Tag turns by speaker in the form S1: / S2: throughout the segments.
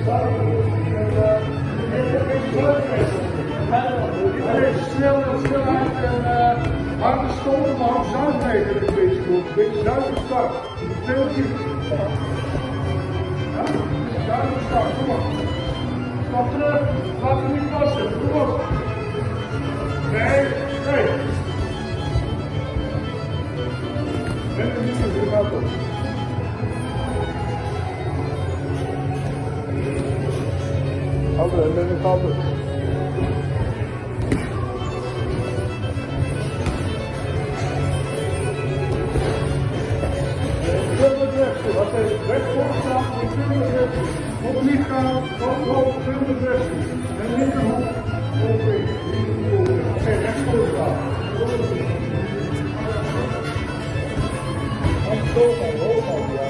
S1: Snelheid en harde stoten, maar ook zuinigheid een beetje goed. Een beetje zuinige start. Veel diep. Ja? Zuinige start, kom op. Stap terug, laat hem niet passen, kom op. Nee, nee. Ben er niet in, gaat op. Andere, ben er gaat op. Wat is recht voorstaan, op lichaam, op veel rechts. En linkerhoek, oké, recht voorstaan. Hoog, ja.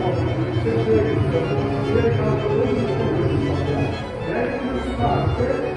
S1: Thank you.